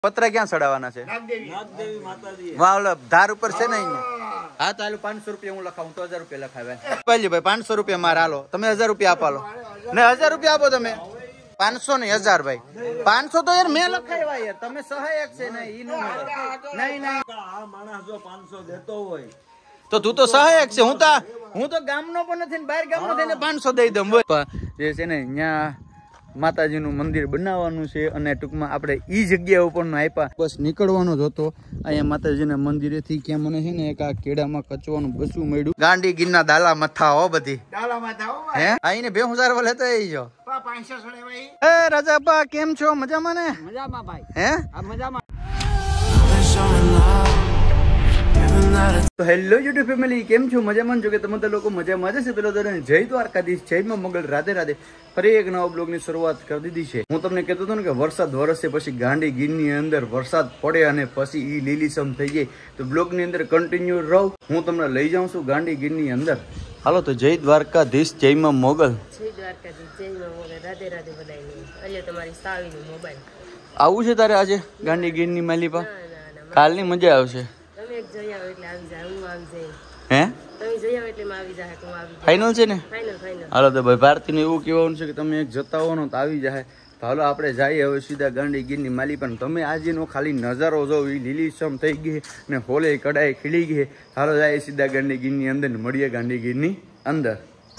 પતરા ક્યાં ચડાવવાના છે? વાહ, ઓલા ધાર ઉપર છે ને હા તો હાલો 500 રૂપિયા હું લખાવું તો 1000 રૂપિયા લખાવે ભાઈ 500 રૂપિયા મારા હાલો તમે 1000 રૂપિયા આપો ને 1000 રૂપિયા આપો તમે 500 નહીં 1000 ભાઈ 500 તો યાર મેં લખાવ્યા યાર તમે સહાયક છે ને ઈ નહીં આ માણસ જો 500 દેતો હોય તો તું તો સહાયક છે હું તો ગામનો પણ નથી ને બહાર ગામનો થઈને 500 દઈ દઉં જે છે ને અહીંયા માતાજીનું મંદિર બનાવવાનું છે અને ટૂંકમાં આપણે ઈ જગ્યા ઉપર આપ્યા બસ નીકળવાનો જ હતો અહીંયા માતાજીના મંદિરેથી ક્યાં મને છે ને એક આ કેડામાં કચવાનું બસું મળ્યું ગાંડી ગીરના દાલા મથા હો બધી હે આઈને 2000 લેતો આવી જો 500 છોડે ભાઈ એ રાજાપા કેમ છો મજામાં ને મજામાં ભાઈ હે મજામાં તો હેલો યુટ્યુબ ફેમિલી કેમ છો મજામાં જો કે તમે લોકો મજામાં જશે પેલો તો જય દ્વારકાધીશ જય માં મંગળ રાધે રાધે ફરી એક નવા બ્લોગ ની શરૂઆત કરી દીધી છે હું તમને કહેતો હતો ને કે વરસાદ વરસે પછી ગાંડી ગીરની અંદર વરસાદ પડે અને પછી ઈ લીલીસમ થઈ જાય તો બ્લોગ ની અંદર કન્ટિન્યુ રહો હું તમને લઈ જાઉં છું ગાંડી ગીરની અંદર હાલો તો જય દ્વારકાધીશ જય માં મોગલ જય દ્વારકાધીશ જય માં મોગલ રાધે રાધે બધાયને અલ્યો તમારી સાવીનો મોબાઈલ આવું છે તારે આજે ગાંડી ગીરની માલીપા કાલની મજા આવશે તમે એક જઈ આવો એટલે આવી જાય હું આવી જાય હે તમે જઈ આવો એટલે આવી જાય હું આવી જાય ફાઇનલ છે ને ફાઇનલ હાલો તો ભાઈ ભારતીને એવું કહેવાનું છે કે તમે એક જતા હો ને તો આવી જાય તો હાલો આપણે જઈએ હવે સીધા ગાંડી ગીરની માલી પણ તમે આજનો ખાલી નજારો જો એ લીલીછમ થઈ ગઈ ને હોલે કડાઈ ખીલી ગઈ હાલો જાય સીધા ગાંડી ગીરની અંદર ને મળીએ ગાંડી ગીરની અંદર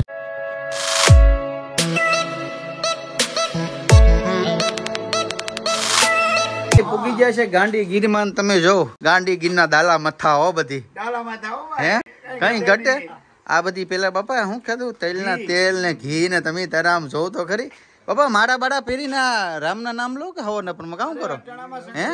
પૂગી જાય છે ગાંડી ગીરમાં તમે જો ગાંડી ગીરના દાલા મથા હો બધી હે કઈ ઘટે આ બધી પેલા બાપા હું કીધું તેલના તેલ ને ઘી ને તમે તારે આમ જોવ તો ખરી બાપા મારા બાડા પહેરીને રામના નામ લો કે હવો ને પણ કામ કરો હે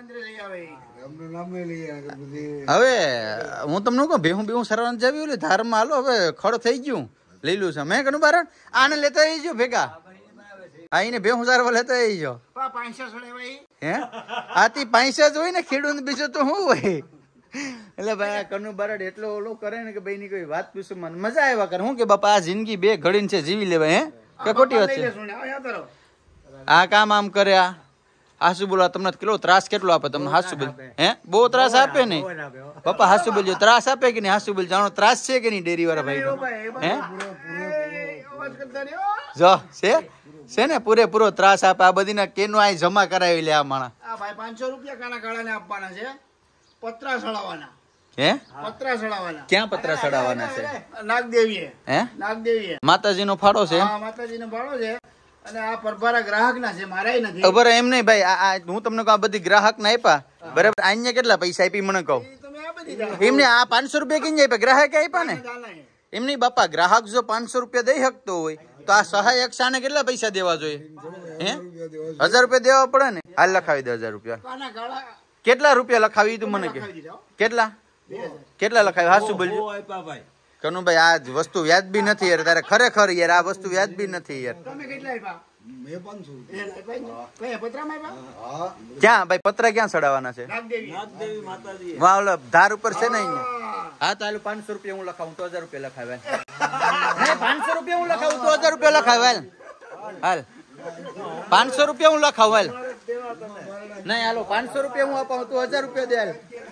હવે હું તમને કહું બેહું સરવાનું જાવી ઓલી ધારમાં હાલો હવે ખડ થઈ ગયું લીલું છે મેં કનું બારણ આને લેતા આવી ગયો ભેગા આઈને 2000 લેતા આવી જો 500 છોડે ભાઈ હે આથી 500 જ હોય ને ખેડૂત બીજું તો શું હોય એટલે ભાઈ કનુ બરડ એટલો ઓલો કરે ને કે ભાઈ ની કોઈ વાત પૂછો મને મજા આવ્યા કરે હું કે બાપા આ જિંદગી બે ઘડીને છે જીવી લેવાય હે કે ખોટી વાત છે આ કામ આમ કરે આ હાસુ બોલા તમને કેટલો ત્રાસ કેટલો આપે તમને હાસુ બોલ હે બહુ ત્રાસ આપે ને બાપા હાસુ બોલજો ત્રાસ આપે કે નહીં હાસુ બોલ જાણો ત્રાસ છે કે નહીં ડેરી વાળા ભાઈ હે જો છે ને પૂરેપૂરો ત્રાસ આપે આ બધી ના કેનો આ જમા કરાવી લે આ માણા આ ભાઈ 500 રૂપિયા કાના કાળાને આપવાના છે પતરા ચડાવવાના હે પતરા ચડાવવાના ક્યાં પતરા ચડાવવાના છે નાગદેવીએ હે નાગદેવીએ માતાજીનો ફાળો છે હા માતાજીનો ફાળો છે અને આ પરભારા ગ્રાહક ના છે મારાય નથી ખબર એમ નહીં ભાઈ આ હું તમને કહું આ બધી ગ્રાહક ના આપ્યા બરાબર અહીંયા કેટલા પૈસા આપી મને કહું તમે આપી દીધા એમને આ 500 રૂપિયા કેમ આપ્યા ગ્રાહક આપ્યા ને એમ નહીં બાપા ગ્રાહક જો 500 રૂપિયા દઈ શકતો હોય તો આ સહાયક શાને કેટલા પૈસા દેવા જોઈએ હે 1000 રૂપિયા દેવા પડે ને હાલ લખાવી દે 1000 રૂપિયા કેટલા રૂપિયા લખાવી તું મને કે કેટલા લખાવી હાસુ બોલજો કનુભાઈ આ વસ્તુ વ્યાજબી નથી યાર તારે ખરેખર યાર આ વસ્તુ વ્યાજબી નથી યાર તમે કેટલા આપ્યા મે 500 પતરામાં આપ્યા ક્યાં ભાઈ પતરા ક્યાં ચડાવવાના છે નાગદેવી માતાજી વાહ ઓલા ધાર ઉપર છે ને હા તો હાલ 500 રૂપિયા હું લખાવું તો 1000 રૂપિયા લખાવે નહીં 500 રૂપિયા હું લખાવું તો 1000 રૂપિયા લખાવે હાલ 500 રૂપિયા હું લખાવું હાલ નહીં હાલો 500 રૂપિયા હું અપાવું તો 1000 રૂપિયા દે હાલ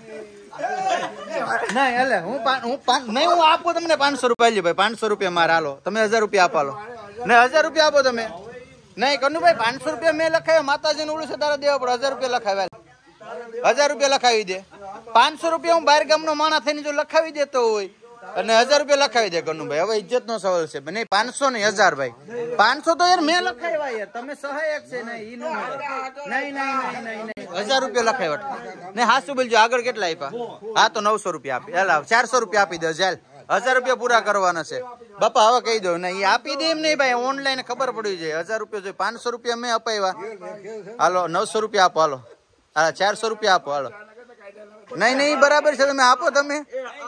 નહીં હાલે હું આપું તમને 500 રૂપિયા ભાઈ 500 રૂપિયા મારા હાલો તમે 1000 રૂપિયા આપો ને 1000 રૂપિયા આપો તમે નહીં કનુભાઈ 500 રૂપિયા મેં લખાવ્યા માતાજીને ઉડું છે તારે દેવા પડે 1000 રૂપિયા લખાવ્યા 1000 રૂપિયા લખાવી દે 500 રૂપિયા હું બહાર ગામનો માણસ થઈને જો લખાવી દેતો હોય અને 1000 રૂપિયા લખાવી દે કનુભાઈ હવે ઇજ્જત નો સવાલ છે નહીં 500 નહીં 1000 ભાઈ 500 તો યાર મેં લખાવ્યા યાર તમે સહાયક છે ને ઈ નહીં 1000 રૂપિયા લખાવ્યા ને હાસુ બોલજો આગળ કેટલા આપ્યા હા તો 900 રૂપિયા આપી હાલ 400 રૂપિયા આપી દે ચાલ 1000 રૂપિયા પૂરા કરવાના છે બાપા હવે કહી દો ને આપી દે એમ નહીં ભાઈ ઓનલાઈન ખબર પડી જાય 1000 રૂપિયા જોઈએ 500 રૂપિયા મેં અપાવ્યા હાલો 900 રૂપિયા આપો હાલો 400 રૂપિયા આપો હાલો નહીં બરાબર છે તમે આપો તમે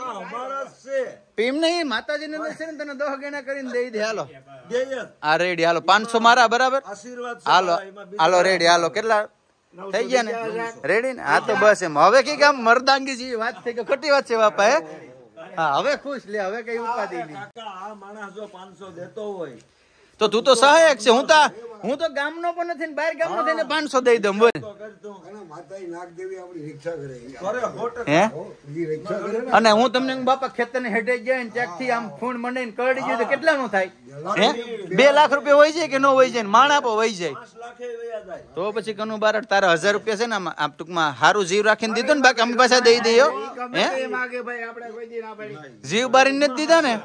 એમ નહીં માતાજી ને છે ને તને 10 ગણા કરીને દઈ દે હાલો હા રેડી હાલો 500 મારા બરાબર હાલો રેડી હાલો કેટલા થઈ ગયા ને રેડી ને હા તો બસ એમ હવે કઈ કામ મર્દાંગી જેવી વાત થઈ કે ખોટી વાત છે બાપા હે હા હવે ખુશ લે હવે કઈ ઉપાધિ નહીં આ માણસ જો 500 દેતો હોય તો તું તો સહાયક છે. હું તો ગામનો પણ નથી ને બહાર ગામનો થઈને 500 દઈ દઉં. બોલ માતાજી નાગદેવી આપણી રિક્ષા કરે હે ઈ રિક્ષા કરે ને અને હું તમને બાપા ખેતરની હેઠે જાય ને ત્યાંથી આમ ફૂંડ મંડીને કરડી ગયું તો કેટલાનું થાય? હે 2 લાખ રૂપિયા હોય જાય કે ન હોય જાય? માણ આપો હોય જાય 5 લાખે વયા જાય. તો પછી કનુ બારડ તારા 1000 રૂપિયા છે ને આમ ટૂંકમાં હારું જીવ રાખીને દીધો ને, બાકી અમે પાછા દઈ દઈએ. હે માગે ભાઈ આપણે કોઈ દી ના પાડી જીવ બારીને નથી દીધા ને?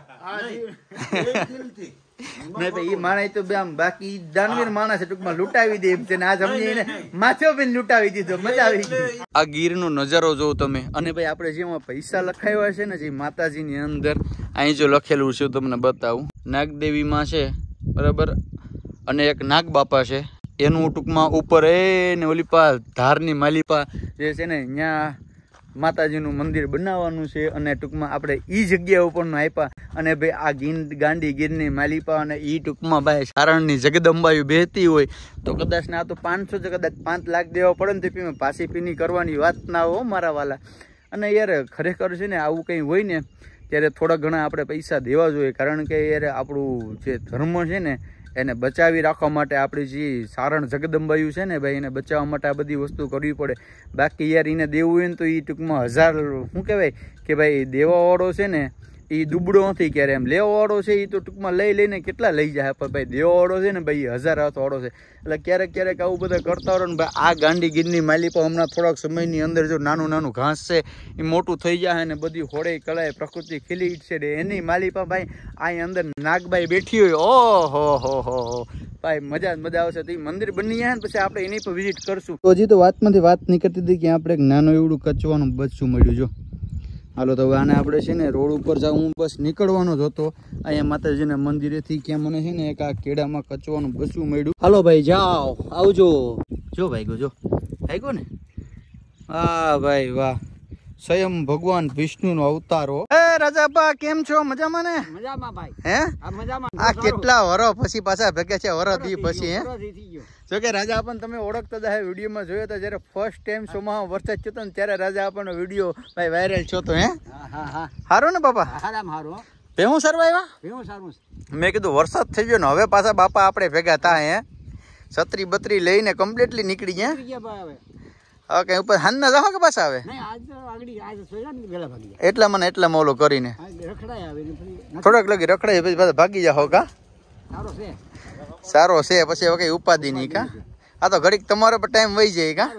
એક દિલથી. નહીં ભાઈ, એ માણસ તો આમ બાકી દાનવીર માણસ છે, ટૂંકમાં લૂંટાવી દે એમ છે ને. આ સમજીને માથે બી લૂંટાવી દીધો. મજા આવી ગઈ. આ ગીરનો નજારો જોઉં તમે. અને ભાઈ આપણે જેમાં પૈસા લખાવ્યા છે ને, જે માતાજીની અંદર અહીં જો લખેલું છે તમને બતાવું. નાગદેવીમાં છે બરાબર, અને એક નાગ બાપા છે. એનું ટૂંકમાં ઉપર ને ઓલી પા ધારની માલિપા જે છે ને ત્યાં માતાજીનું મંદિર બનાવવાનું છે. અને ટૂંકમાં આપણે ઈ જગ્યા ઉપરનું આપ્યા. અને ભાઈ આ ગાંડી ગીરની માલિપા અને ઈ ટૂંકમાં ભાઈ સારણની જગદંબાયું બેહતી હોય તો કદાચ ના તો 500 કદાચ 5 લાખ દેવા પડે ને તો પાછી પીની કરવાની વાત ના હો મારા વાલા. અને યાર ખરેખર છે ને આવું કંઈ હોય ને ત્યારે થોડા ઘણા આપણે પૈસા દેવા જોઈએ. કારણ કે યાર આપણું જે ધર્મ છે ને એને બચાવી રાખવા માટે આપણી જે સારણ જગદંબાયું છે ને ભાઈ, એને બચાવવા માટે આ બધી વસ્તુ કરવી પડે. બાકી યાર એને દેવું હોય ને તો એ ટૂંકમાં 1000 શું કહેવાય કે ભાઈ દેવાવાળો છે ને એ દુબળો નથી ક્યારે. એમ લેવાવાળો છે એ તો ટૂંકમાં લઈને કેટલા લઈ જાય, પણ ભાઈ દેવાવાળો છે ને ભાઈ 1000 હાથવાળો છે. એટલે ક્યારેક આવું બધા કરતા હોય ને ભાઈ. આ ગાંડી ગીરની માલિપા હમણાં થોડાક સમયની અંદર જો નાનું ઘાસ છે એ મોટું થઈ જાય ને બધી હોળે કળાએ પ્રકૃતિ ખીલી છે એની માલિપા ભાઈ અહીં અંદર નાગબાઈ બેઠી હોય. ઓહો ભાઈ મજા આવશે. તો એ મંદિર બની જાય ને પછી આપણે એની પર વિઝિટ કરશું. તો હજી તો વાતમાંથી વાત નીકળતી હતી કે આપણે એક નાનું એવડું કચવાનું બચું મળ્યું. જો હાલો તો હવે આને આપણે છે ને રોડ ઉપર જાવ, હું બસ નીકળવાનો જ હતો અહીંયા માતાજીના મંદિરેથી. ક્યાં મને છે ને એક આ કેળામાં કચવાનું બચવું મળ્યું. હાલો ભાઈ જાઓ, આવજો. જો ભાઈ ગયો, જો ભાઈ ને. હા ભાઈ વાહ, સ્વયં ભગવાન વિષ્ણુનો અવતારો. એ રાજાબા કેમ છો? મજામાં ને? મજામાં ભાઈ. હે મજામાં. આ કેટલા વરસ પછી પાછા ભેગા છે? વરસ પછી. હે જો કે રાજા આપણને તમે ઓળખતા હતા, વિડીયોમાં જોયો તો જયારે ફર્સ્ટ ટાઈમ શોમાં વરસાદ થયો ને ત્યારે રાજા આપણનો વિડીયો ભાઈ વાયરલ થયો તો. હે હારો ને બાપા? હારો. ભેહું સરવા આવ્યા? ભેહું સારું. મેં કીધું વરસાદ થઈ ગયો ને હવે પાછા બાપા આપણે ભેગા થાય. હે છત્રી બત્રી લઈને કમ્પ્લીટલી નીકળી ગયા. ઓકે ઉપર હાનના જાવ કે પાછા આવે? એટલા ઓલો કરીને થોડાક લગી રખડાય પછી પાછા ભાગી જાઓ કા? સારો છે પછી હવે કઈ ઉપાધિ નહીં કા? આ તો ઘડીક તમારો પર ટાઈમ વહી જાય કા?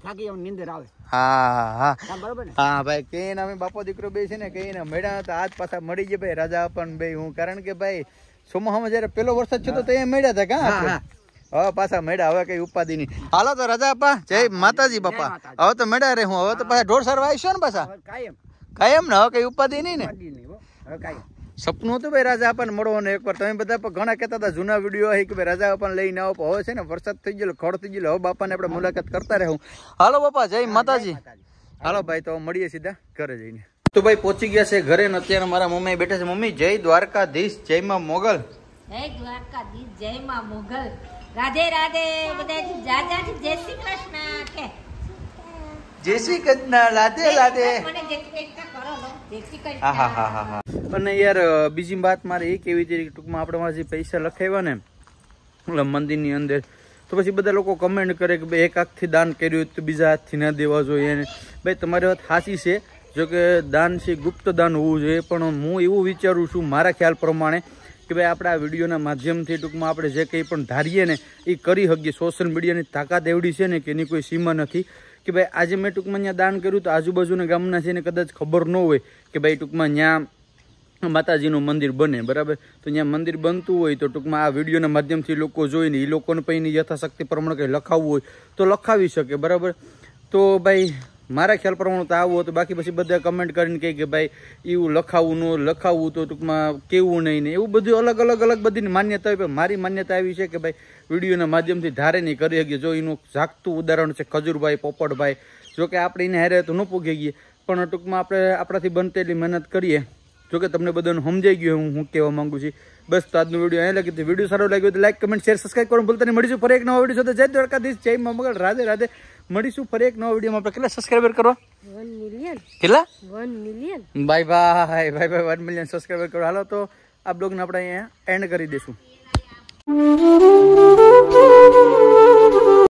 હા ભાઈ કઈ અમે બાપો દીકરો બે છે ને કઈ મળ્યા હતા આજ પાછા મળી ગયા ભાઈ રાજા પણ બે. હું કારણ કે ભાઈ સોમાહામાં જયારે પેલો વરસાદ થયો તો મળ્યા હતા કા? હવે પાછા મેળા, હવે કઈ ઉપાધિ નહીં. હાલો તો રાજા આપા, જય માતાજી બાપા. હવે તો મેળા રે હું હવે તો પાછા ઢોર સરવા આવીશું ને પાછા કાયમ ને. હવે કઈ ઉપાધિ નહીં ને. સપનું હતું ભાઈ રાજા આપણને મળવાનું એકવાર. તમે બધા ઘણા કહેતા હતા જૂના વિડીયો કે ભાઈ રાજા આપણને લઈને આવો. હવે છે ને વરસાદ થઈ ગયેલો, ખડ થઈ ગયેલો, હવે બાપાને આપણે મુલાકાત કરતા રહું. હાલો બાપા જય માતાજી. હાલો ભાઈ તો મળીએ સીધા ઘરે જઈને. તો ભાઈ પહોંચી ગયા છે ઘરે ને અત્યારે મારા મમ્મી બેઠા છે. મમ્મી જય દ્વારકાધીશ, જય માં મોગલ. જય દ્વારકાધીશ, જય માં મોગલ. રાધે રાધે બધા. જાજાજી જય શ્રી કૃષ્ણ કે જય શ્રી કૃષ્ણ. રાધે રાધે. મને જય શ્રી કૃષ્ણ કરો લો. જય શ્રી કૃષ્ણ. હા. અને યાર બીજી વાત મારે એ કેવી હતી ટૂંકમાં આપણે જે પૈસા લખાવ્યા ને મંદિરની અંદર તો પછી બધા લોકો કમેન્ટ કરે કે ભાઈ એક હાથથી દાન કર્યું તો બીજા હાથથી ના દેવા જોઈએ. ભાઈ તમારી વાત સાચી છે. જો કે દાન છે ગુપ્ત દાન હોવું જોઈએ, પણ હું એવું વિચારું છું મારા ખ્યાલ પ્રમાણે કે ભાઈ આપણે આ વિડીયોના માધ્યમથી ટૂંકમાં આપણે જે કંઈ પણ ધારીએ ને એ કરી શકીએ. સોશિયલ મીડિયાની તાકાત એવડી છે ને કે એની કોઈ સીમા નથી. કે ભાઈ આજે મેં ટૂંકમાં ત્યાં દાન કર્યું તો આજુબાજુના ગામના છે ને કદાચ ખબર ન હોય કે ભાઈ ટૂંકમાં ત્યાં માતાજીનું મંદિર બને બરાબર. તો ત્યાં મંદિર બનતું હોય તો ટૂંકમાં આ વિડીયોના માધ્યમથી લોકો જોઈને એ લોકોને પછી યથાશક્તિ પ્રમાણે કંઈ લખાવવું હોય તો લખાવી શકે બરાબર. તો ભાઈ મારા ખ્યાલ પ્રમાણે તો આવું હતું. બાકી પછી બધા કમેન્ટ કરીને કહે કે ભાઈ એવું લખાવું ન લખાવવું તો ટૂંકમાં કેવું નહીં ને એવું બધું અલગ બધીની માન્યતા હોય. મારી માન્યતા એવી છે કે ભાઈ વિડીયોના માધ્યમથી ધારે નહીં કરી શકીએ. જો એનું ઝાકતું ઉદાહરણ છે ખજૂરભાઈ પોપટભાઈ. જો કે આપણે એને હારે તો ન પૂગી ગઈએ, પણ ટૂંકમાં આપણે આપણાથી બનતી એટલી મહેનત કરીએ. જો કે તમને બધાને સમજાઈ ગયું હું કહેવા માંગુ છું. બસ તો આજનો વિડીયો અહીંયા લાગી. વિડીયો સારો લાગ્યો તો લાઈક કમેન્ટ શેર સબસ્ક્રાઈબ કરવાનું ભૂલતા નહીં. મળીશું ફરી એક નવા વિડીયો સાથે. જય દ્વારકાધીશ, જય મા મોગલ, રાધે રાધે. મળીશું ફરી એક નવા વિડીયોમાં. આપણે કેટલા સબસ્ક્રાઈબર કરો? 1 મિલિયન. કેટલા? 1 મિલિયન. બાય 1 મિલિયન સબસ્ક્રાઈબર કરો. હાલો તો આ બ્લોગને આપણે અહીંયા એન્ડ કરી દઈશું. Thank you.